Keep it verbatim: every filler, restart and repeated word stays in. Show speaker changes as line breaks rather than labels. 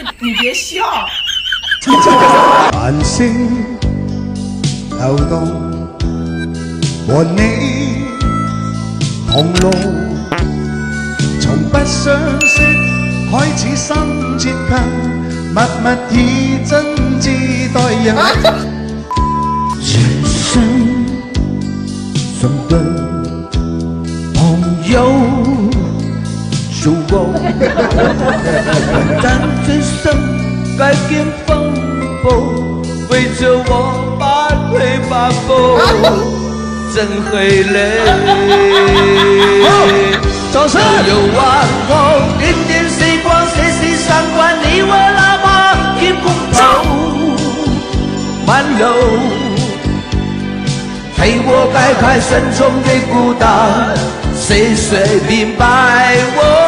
你别笑。
繁星流動，和你同路，從不相識開始心接近，默默以真摯待人。人生怎對朋友數過，但最深改變風暴，圍着我把腿把步，真會累。掌聲！有往後，點點時光，誰誰相關？你我那麼一碰頭，滿樓，陪我解開深重的孤單，誰誰明白我？